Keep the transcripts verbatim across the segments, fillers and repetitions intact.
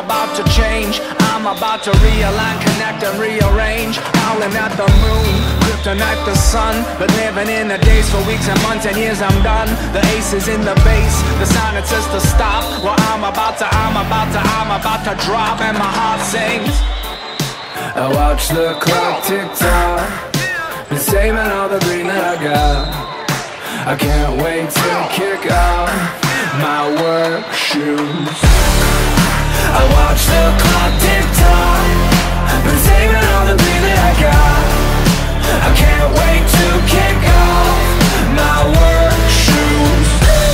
about to change. I'm about to realign, connect and rearrange. Howling at the moon, kryptonite the sun. But living in the days for weeks and months and years I'm done. The ace is in the bass, the sign that says to stop. Well I'm about to, I'm about to, I'm about to drop. And my heart sings. I watch the clock tick tock, been saving all the green that I got. I can't wait to kick off my work shoes. I watch the clock tick tock, been saving all the green that I got. I can't wait to kick off my work shoes.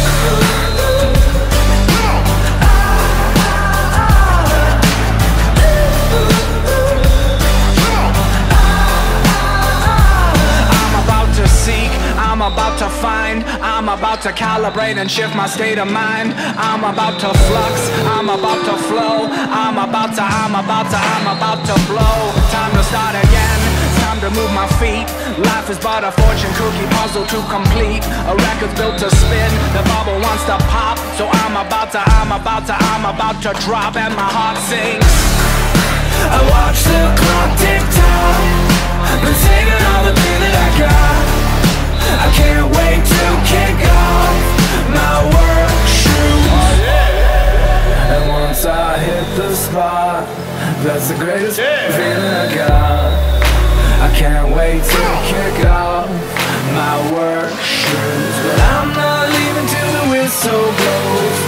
I'm about to find, I'm about to calibrate and shift my state of mind. I'm about to flux, I'm about to flow. I'm about to, I'm about to, I'm about to blow. Time to start again, it's time to move my feet. Life is but a fortune cookie puzzle to complete. A record's built to spin, the bubble wants to pop. So I'm about to, I'm about to, I'm about to drop. And my heart sings. I watch the clock tick tock, been saving all the pain that I got. I can't wait to kick off my work shoes. Oh, yeah. And once I hit the spot, that's the greatest yeah. feeling I got. I can't wait to kick off my work shoes. But I'm not leaving till the whistle blows.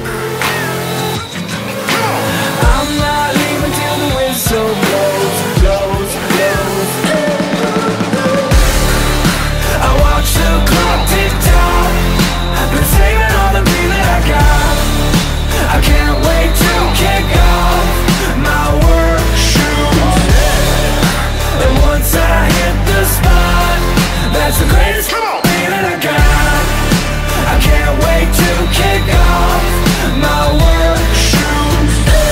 I'm not leaving till the whistle blows, blows, blows. I watch the clock tick tock, been saving all the green that I got. I can't wait to kick off my work shoes. And once I hit the spot, that's the greatest feeling that I got. I can't wait to kick off my work shoes.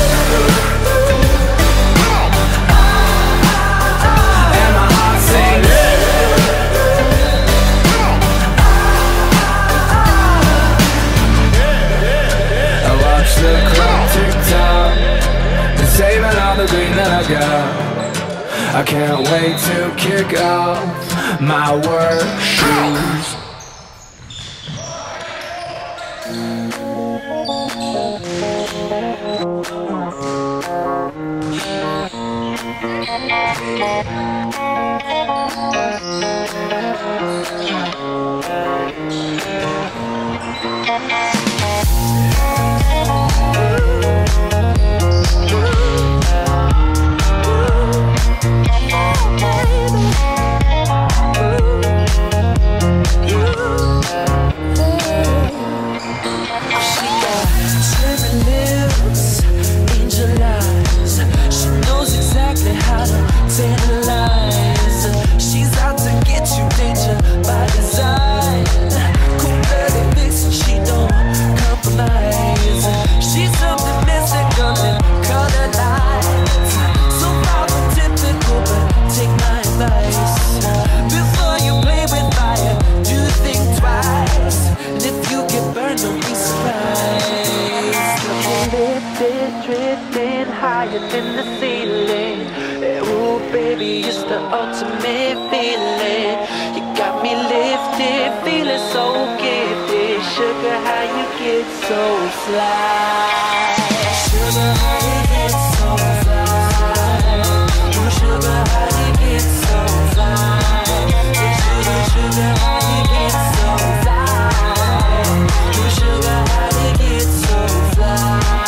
And my heart sings. The clock tick tock, been saving all the green that I got. I can't wait to kick off my work shoes. In the ceiling, ooh baby, it's the ultimate feeling. You got me lifted, feeling so gifted. Sugar, how you get so fly? Sugar, how you get so fly? Ooh, sugar, how you get so fly? Sugar, sugar, how you get so fly? Ooh, sugar, how you get so fly?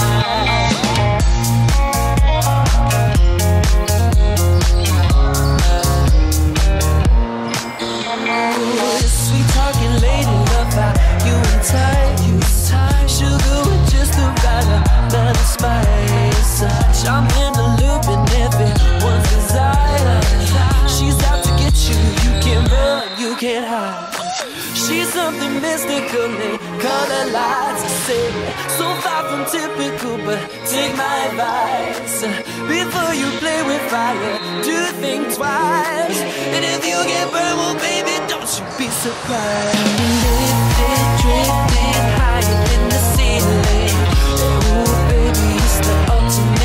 I'm in the loop and everyone's desire. She's out to get you, you can't run, you can't hide. She's something mystical, they color lights. I say, so far from typical, but take my advice. Before you play with fire, do think twice. And if you get burned, well baby, don't you be surprised. Lifted, drifting higher than the ceiling. Ooh baby, it's the ultimate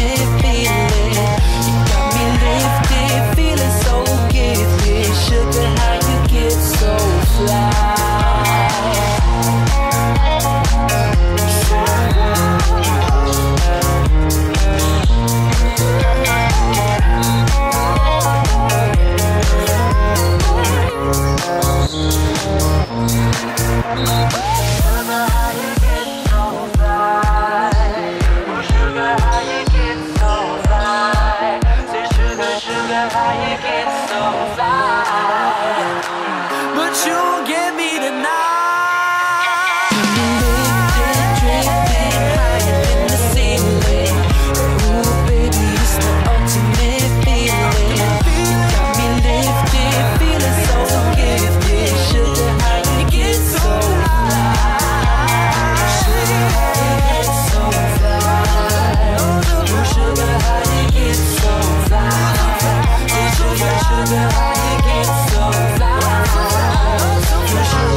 I get so fly. Cause you